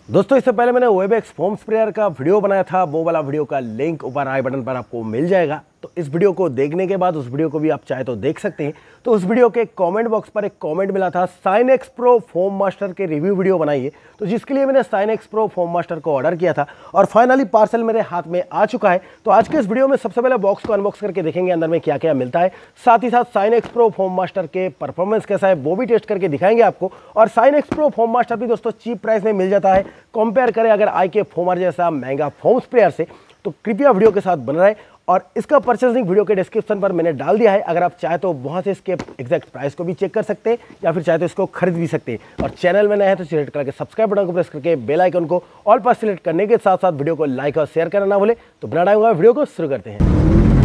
दोस्तों इससे पहले मैंने वेबएक्स फोम स्प्रेयर का वीडियो बनाया था, वो वाला वीडियो का लिंक ऊपर आई बटन पर आपको मिल जाएगा। तो इस वीडियो को देखने के बाद उस वीडियो को भी आप चाहे तो देख सकते हैं। तो उस वीडियो के कमेंट बॉक्स पर एक कमेंट मिला था, साइनेक्स प्रो फोम मास्टर के रिव्यू वीडियो बनाइए। तो जिसके लिए मैंने साइनेक्स प्रो फोम मास्टर को ऑर्डर किया था और फाइनली पार्सल मेरे हाथ में आ चुका है। तो आज के इस वीडियो में सबसे पहले बॉक्स को अनबॉक्स करके देखेंगे अंदर में क्या क्या मिलता है, साथ ही साथ साइनेक्स प्रो फोम मास्टर के परफॉर्मेंस कैसा है वो भी टेस्ट करके दिखाएंगे आपको। और साइनेक्स प्रो फोम मास्टर भी दोस्तों चीप प्राइस में मिल जाता है, कंपेयर करें अगर आईके फोमर जैसा महंगा फोम स्प्रेयर से। तो कृपया वीडियो के साथ बन रहे और इसका परचेसिंग वीडियो के डिस्क्रिप्शन पर मैंने डाल दिया है। अगर आप चाहे तो वहां से इसके एग्जैक्ट प्राइस को भी चेक कर सकते हैं या फिर चाहे तो इसको खरीद भी सकते हैं। और चैनल में नए हैं तो सिलेक्ट करके सब्सक्राइब बटन को प्रेस करके बेल आइकन को ऑल पर सिलेक्ट करने के साथ साथ वीडियो को लाइक और शेयर करना ना भूले। तो बिना टाइम वीडियो को शुरू करते हैं।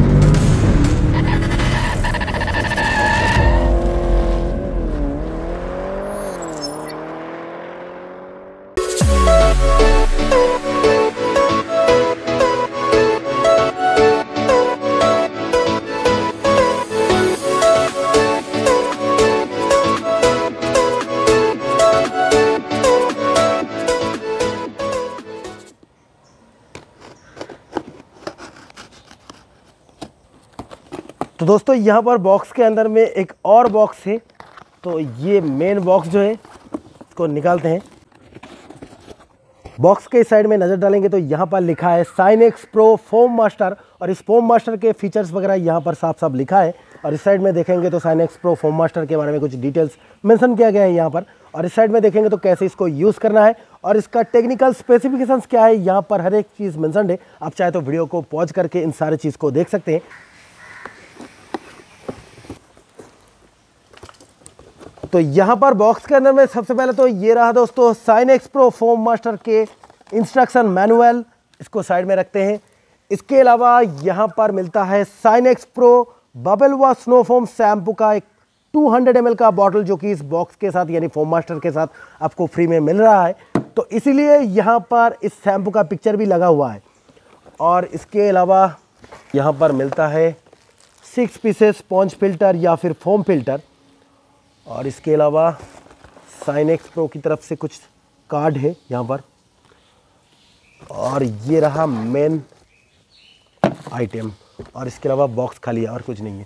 तो दोस्तों यहाँ पर बॉक्स के अंदर में एक और बॉक्स है। तो ये मेन बॉक्स जो है इसको निकालते हैं। बॉक्स के साइड में नज़र डालेंगे तो यहाँ पर लिखा है साइनेक्स प्रो फोम मास्टर और इस फोम मास्टर के फीचर्स वगैरह यहाँ पर साफ साफ लिखा है। और इस साइड में देखेंगे तो साइनेक्स प्रो फोम मास्टर के बारे में कुछ डिटेल्स मेंशन किया गया है यहाँ पर। और इस साइड में देखेंगे तो कैसे इसको यूज़ करना है और इसका टेक्निकल स्पेसिफिकेशंस क्या है, यहाँ पर हर एक चीज़ मेंशन है। आप चाहे तो वीडियो को पॉज करके इन सारी चीज़ को देख सकते हैं। तो यहाँ पर बॉक्स के अंदर में सबसे पहले तो ये रहा दोस्तों साइनेक्स प्रो फोम मास्टर के इंस्ट्रक्शन मैनुअल, इसको साइड में रखते हैं। इसके अलावा यहाँ पर मिलता है साइनेक्स प्रो बबल व स्नो फोम शैम्पू का एक 200 ml का बॉटल, जो कि इस बॉक्स के साथ यानी फोम मास्टर के साथ आपको फ्री में मिल रहा है। तो इसीलिए यहाँ पर इस शैम्पू का पिक्चर भी लगा हुआ है। और इसके अलावा यहाँ पर मिलता है 6 पीसेस स्पॉन्ज फिल्टर या फिर फोम फिल्टर। और इसके अलावा साइनेक्स प्रो की तरफ से कुछ कार्ड है यहाँ पर। और ये रहा मेन आइटम। और इसके अलावा बॉक्स खाली है और कुछ नहीं है।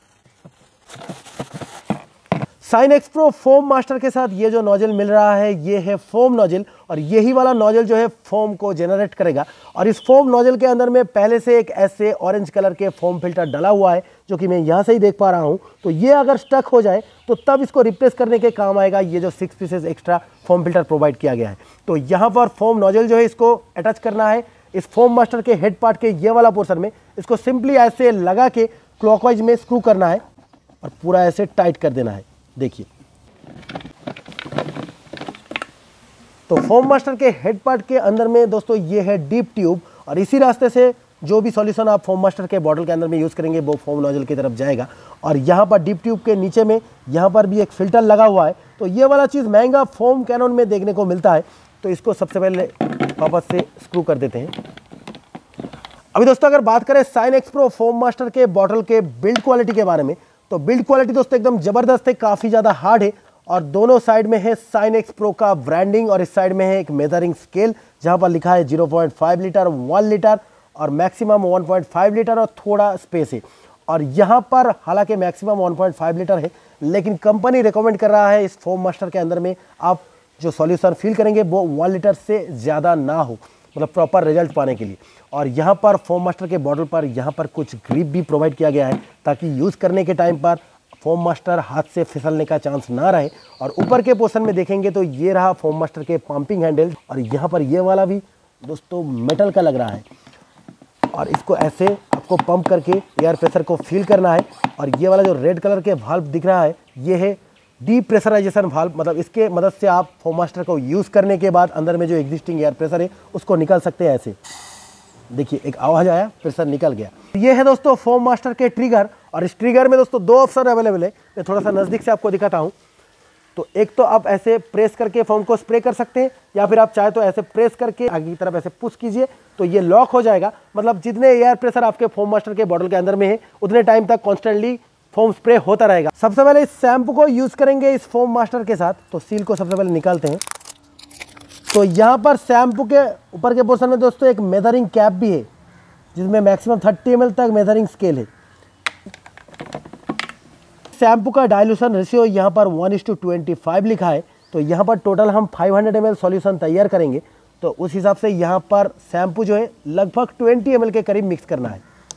साइनेक्स प्रो फोम मास्टर के साथ ये जो नोजल मिल रहा है ये है फोम नोजल और यही वाला नोजल जो है फोम को जनरेट करेगा। और इस फोम नोजल के अंदर में पहले से एक ऐसे ऑरेंज कलर के फोम फिल्टर डला हुआ है, जो कि मैं यहाँ से ही देख पा रहा हूँ। तो ये अगर स्टक हो जाए तो तब इसको रिप्लेस करने के काम आएगा ये जो 6 pieces extra foam filter provide किया गया है। तो यहाँ पर फोम नोजल जो है इसको अटैच करना है इस फोम मास्टर के हेड पार्ट के ये वाला पोर्शन में। इसको सिंपली ऐसे लगा के क्लॉकवाइज में स्क्रू करना है और पूरा ऐसे टाइट कर देना है। देखिए, तो फोम मास्टर के हेड पार्ट के अंदर में दोस्तों ये है डीप ट्यूब और इसी रास्ते से जो भी सॉल्यूशन आप फोम मास्टर के बॉटल के अंदर में यूज़ करेंगे वो फोम नोजल की तरफ जाएगा। और यहाँ पर डीप ट्यूब के नीचे में यहाँ पर भी एक फिल्टर लगा हुआ है। तो ये वाला चीज़ महंगा फोम कैनन में देखने को मिलता है। तो इसको सबसे पहले वापस से स्क्रू कर देते हैं। अभी दोस्तों अगर बात करें साइनेक्स प्रो फोम मास्टर के बॉटल के बिल्ड क्वालिटी के बारे में, तो बिल्ड क्वालिटी दोस्तों एकदम ज़बरदस्त है, काफ़ी ज़्यादा हार्ड है। और दोनों साइड में है साइनेक्स प्रो का ब्रांडिंग और इस साइड में है एक मेजरिंग स्केल जहां पर लिखा है 0.5 लीटर, 1 लीटर और मैक्सिमम 1.5 लीटर और थोड़ा स्पेस है। और यहाँ पर हालांकि मैक्सिमम 1.5 लीटर है, लेकिन कंपनी रिकमेंड कर रहा है इस फोम मास्टर के अंदर में आप जो सॉल्यूशन फील करेंगे वो 1 लीटर से ज़्यादा ना हो, मतलब प्रॉपर रिजल्ट पाने के लिए। और यहाँ पर फोम मास्टर के बॉटल पर यहाँ पर कुछ ग्रिप भी प्रोवाइड किया गया है ताकि यूज़ करने के टाइम पर फोम मास्टर हाथ से फिसलने का चांस ना रहे। और ऊपर के पोर्शन में देखेंगे तो ये रहा फोम मास्टर के पंपिंग हैंडल और यहाँ पर ये वाला भी दोस्तों मेटल का लग रहा है। और इसको ऐसे आपको पंप करके एयर प्रेशर को फील करना है। और ये वाला जो रेड कलर के वाल्व दिख रहा है ये है डीप्रेशराइजेशन वाल्व, मतलब इसके मदद से आप फोम मास्टर को यूज़ करने के बाद अंदर में जो एग्जिस्टिंग एयर प्रेशर है उसको निकाल सकते हैं। ऐसे देखिए एक आवाज़ आया, प्रेशर निकल गया। ये है दोस्तों फोम मास्टर के ट्रिगर और इस ट्रिगर में दोस्तों 2 ऑप्शन अवेलेबल है। मैं थोड़ा सा नज़दीक से आपको दिखाता हूँ। तो एक तो आप ऐसे प्रेस करके फोम को स्प्रे कर सकते हैं या फिर आप चाहे तो ऐसे प्रेस करके आगे की तरफ ऐसे पुश कीजिए तो ये लॉक हो जाएगा। मतलब जितने एयर प्रेशर आपके फोम मास्टर के बॉटल के अंदर में है उतने टाइम तक कॉन्स्टेंटली फोम स्प्रे होता रहेगा। सबसे पहले इस शैम्पू को यूज़ करेंगे इस फोम मास्टर के साथ। तो सील को सबसे पहले निकालते हैं तो यहाँ पर शैम्पू के ऊपर के पोर्शन में दोस्तों एक मेजरिंग कैप भी है, जिसमें मैक्सिमम 30 ml तक मेजरिंग स्केल है। शैम्पू का डाइल्यूशन रेशियो यहाँ पर 1:25 लिखा है। तो यहाँ पर टोटल हम 500 ml सॉल्यूशन तैयार करेंगे, तो उस हिसाब से यहाँ पर शैम्पू जो है लगभग 20 ml के करीब मिक्स करना है।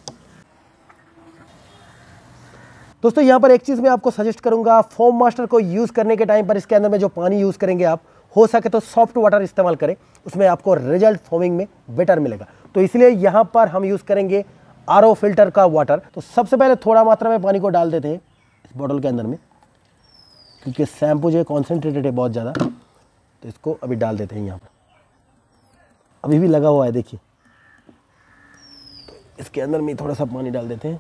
दोस्तों यहाँ पर एक चीज़ मैं आपको सजेस्ट करूँगा, फोम मास्टर को यूज़ करने के टाइम पर इसके अंदर में जो पानी यूज़ करेंगे आप, हो सके तो सॉफ्ट वाटर इस्तेमाल करें, उसमें आपको रिजल्ट फोमिंग में बेटर मिलेगा। तो इसलिए यहाँ पर हम यूज़ करेंगे आरओ फिल्टर का वाटर। तो सबसे पहले थोड़ा मात्रा में पानी को डाल देते हैं इस बॉटल के अंदर में, क्योंकि शैम्पू जो है कॉन्सेंट्रेटेड है बहुत ज़्यादा, तो इसको अभी डाल देते हैं यहाँ पर। अभी भी लगा हुआ है देखिए, तो इसके अंदर में थोड़ा सा पानी डाल देते हैं।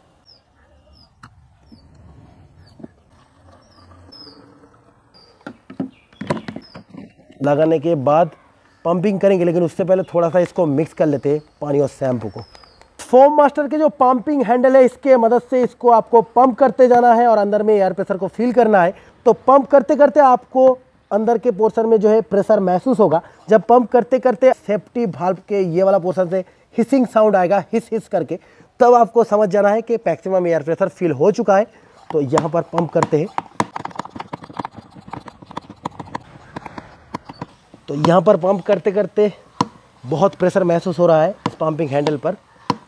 लगाने के बाद पंपिंग करेंगे, लेकिन उससे पहले थोड़ा सा इसको मिक्स कर लेते हैं पानी और शैम्पू को। फोम मास्टर के जो पंपिंग हैंडल है, इसके मदद से इसको आपको पंप करते जाना है और अंदर में एयर प्रेशर को फील करना है। तो पंप करते करते आपको अंदर के पोर्शन में जो है प्रेशर महसूस होगा। जब पंप करते करते सेफ्टी वाल्व के ये वाला पोर्शन से हिसिंग साउंड आएगा, हिस हिस करके, तब आपको समझ जाना है कि मैक्सिमम एयर प्रेशर फील हो चुका है। तो यहाँ पर पंप करते हैं, तो यहाँ पर पंप करते करते बहुत प्रेशर महसूस हो रहा है इस पंपिंग हैंडल पर।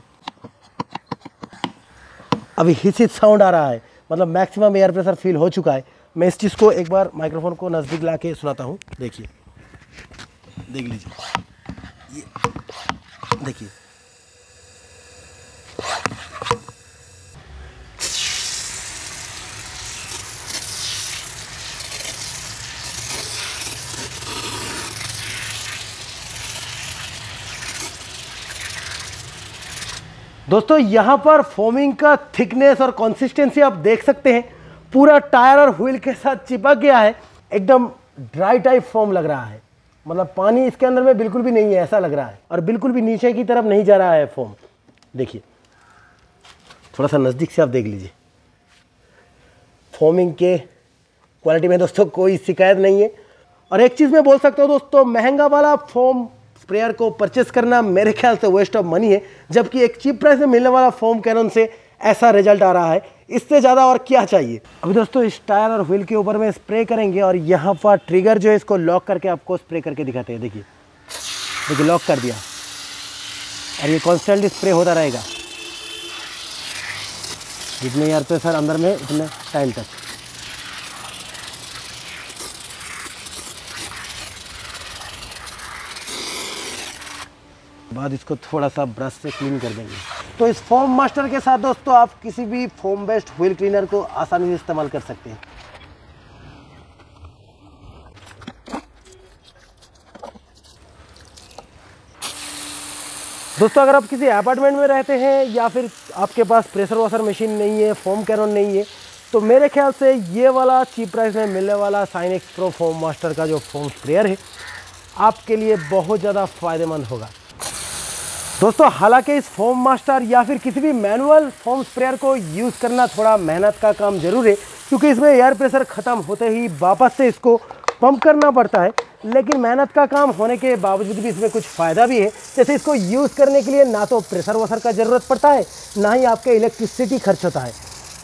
अभी हिस हिस साउंड आ रहा है, मतलब मैक्सिमम एयर प्रेशर फील हो चुका है। मैं इस चीज़ को एक बार माइक्रोफोन को नज़दीक ला के सुनाता हूँ। देखिए, देख लीजिए, ये देखिए, दोस्तों यहाँ पर फोमिंग का थिकनेस और कंसिस्टेंसी आप देख सकते हैं, पूरा टायर और व्हील के साथ चिपक गया है। एकदम ड्राई टाइप फोम लग रहा है, मतलब पानी इसके अंदर में बिल्कुल भी नहीं है ऐसा लग रहा है, और बिल्कुल भी नीचे की तरफ नहीं जा रहा है फोम। देखिए, थोड़ा सा नज़दीक से आप देख लीजिए। फोमिंग के क्वालिटी में दोस्तों कोई शिकायत नहीं है। और एक चीज़ मैं बोल सकता हूँ दोस्तों, महंगा वाला फोम स्प्रेयर को परचेस करना मेरे ख्याल से वेस्ट ऑफ मनी है, जबकि एक चीप प्राइस में मिलने वाला फोम कैनन से ऐसा रिजल्ट आ रहा है। इससे ज़्यादा और क्या चाहिए। अभी दोस्तों इस टायर और व्हील के ऊपर में स्प्रे करेंगे, और यहाँ पर ट्रिगर जो है इसको लॉक करके आपको स्प्रे करके दिखाते हैं। देखिए, देखिए, लॉक कर दिया, और ये कॉन्स्टेंटली स्प्रे होता रहेगा जितने एयर प्रेशर अंदर में उतने टाइम तक। बाद इसको थोड़ा सा ब्रश से क्लीन कर देंगे। तो इस फोम मास्टर के साथ दोस्तों आप किसी भी फोम बेस्ड व्हील क्लीनर को आसानी से इस्तेमाल कर सकते हैं। दोस्तों अगर आप किसी अपार्टमेंट में रहते हैं या फिर आपके पास प्रेशर वॉशर मशीन नहीं है, फोम कैनन नहीं है, तो मेरे ख्याल से ये वाला चीप प्राइस में मिलने वाला साइनेक्स प्रो फोम मास्टर का जो फोम स्प्रेयर है आपके लिए बहुत ज़्यादा फ़ायदेमंद होगा। दोस्तों हालांकि इस फोम मास्टर या फिर किसी भी मैनुअल फोम स्प्रेयर को यूज़ करना थोड़ा मेहनत का काम ज़रूर है, क्योंकि इसमें एयर प्रेशर ख़त्म होते ही वापस से इसको पंप करना पड़ता है। लेकिन मेहनत का काम होने के बावजूद भी इसमें कुछ फ़ायदा भी है। जैसे इसको यूज़ करने के लिए ना तो प्रेशर वॉशर का ज़रूरत पड़ता है, ना ही आपके इलेक्ट्रिसिटी खर्च होता है।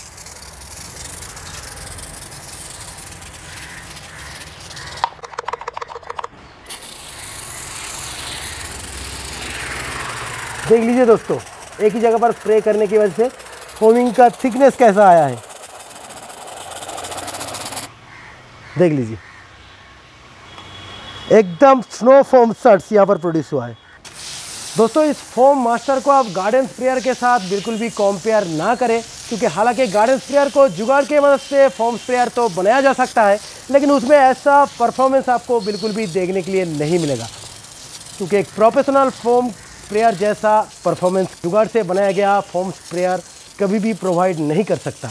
देख लीजिए दोस्तों, एक ही जगह पर स्प्रे करने की वजह से फोमिंग का थिकनेस कैसा आया है, देख लीजिए, एकदम स्नो फोम शर्ट्स यहाँ पर प्रोड्यूस हुआ है। दोस्तों इस फोम मास्टर को आप गार्डन स्प्रेयर के साथ बिल्कुल भी कंपेयर ना करें, क्योंकि हालांकि गार्डन स्प्रेयर को जुगाड़ की मदद से फोम स्प्रेयर तो बनाया जा सकता है, लेकिन उसमें ऐसा परफॉर्मेंस आपको बिल्कुल भी देखने के लिए नहीं मिलेगा, क्योंकि एक प्रोफेशनल फोम स्प्रेयर जैसा परफॉर्मेंस जुगाड़ से बनाया गया फोम स्प्रेयर कभी भी प्रोवाइड नहीं कर सकता।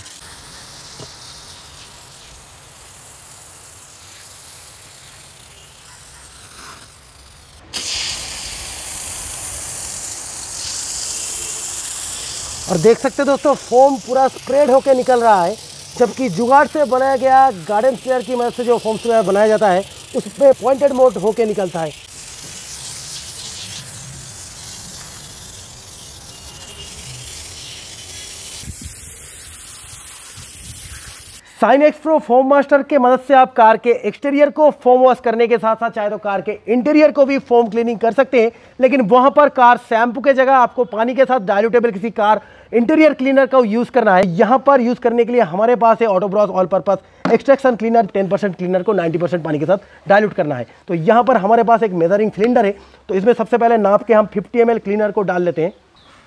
और देख सकते हैं दोस्तों, फोम पूरा स्प्रेड होकर निकल रहा है, जबकि जुगाड़ से बनाया गया गार्डन स्प्रेयर की मदद से जो फोम स्प्रेयर बनाया जाता है उसमें पॉइंटेड मोड होकर निकलता है। शाइन एक्सप्रो फोम मास्टर के मदद से आप कार के एक्सटीरियर को फोम वॉश करने के साथ साथ चाहे तो कार के इंटीरियर को भी फोम क्लीनिंग कर सकते हैं, लेकिन वहां पर कार शैम्पू के जगह आपको पानी के साथ डाइल्यूटेबल किसी कार इंटीरियर क्लीनर का यूज करना है। यहां पर यूज करने के लिए हमारे पास है Autobros all purpose extraction cleaner. 10% cleaner को 90% पानी के साथ डाइल्यूट करना है। तो यहां पर हमारे पास एक मेजरिंग सिलेंडर है, तो इसमें सबसे पहले नाप के हम 50 ml क्लीनर को डाल लेते हैं।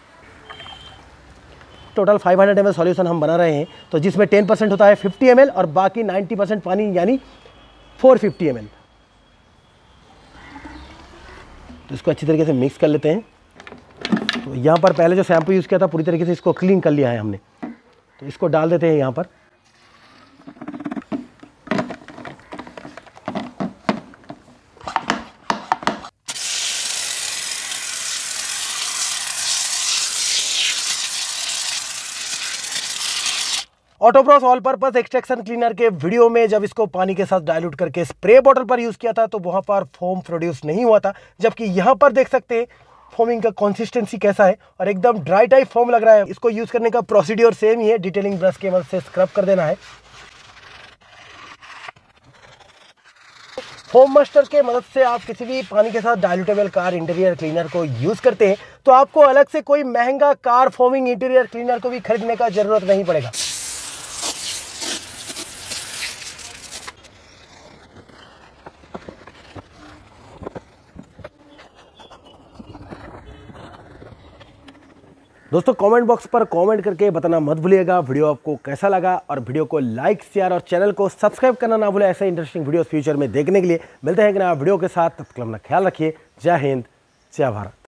टोटल 500 ml सॉल्यूशन हम बना रहे हैं, तो जिसमें 10% होता है 50 ml और बाकी 90% पानी यानी 450 ml। तो इसको अच्छी तरीके से मिक्स कर लेते हैं। तो यहाँ पर पहले जो शैम्पू यूज़ किया था पूरी तरीके से इसको क्लीन कर लिया है हमने, तो इसको डाल देते हैं यहाँ पर। Autobros all purpose extraction cleaner के वीडियो में जब इसको पानी के साथ डाइल्यूट करके स्प्रे बॉटल पर यूज किया था तो वहां पर फोम प्रोड्यूस नहीं हुआ था, जबकि यहां पर देख सकते हैं फोमिंग का कंसिस्टेंसी कैसा है और एकदम ड्राई टाइप फोम लग रहा है। इसको यूज करने का प्रोसीड्योर सेम ही है, डिटेलिंग ब्रश के मदद से स्क्रब कर देना है। फोम मास्टर के मदद से आप किसी भी पानी के साथ डाइल्यूटेबल कार इंटीरियर क्लीनर को यूज करते हैं तो आपको अलग से कोई महंगा कार फोमिंग इंटीरियर क्लीनर को भी खरीदने का जरूरत नहीं पड़ेगा। दोस्तों कमेंट बॉक्स पर कमेंट करके बताना मत भूलिएगा वीडियो आपको कैसा लगा, और वीडियो को लाइक शेयर और चैनल को सब्सक्राइब करना ना भूलें। ऐसे इंटरेस्टिंग वीडियोस फ्यूचर में देखने के लिए मिलते हैं कि नया वीडियो के साथ। तब तक अपना ख्याल रखिए। जय हिंद, जय भारत।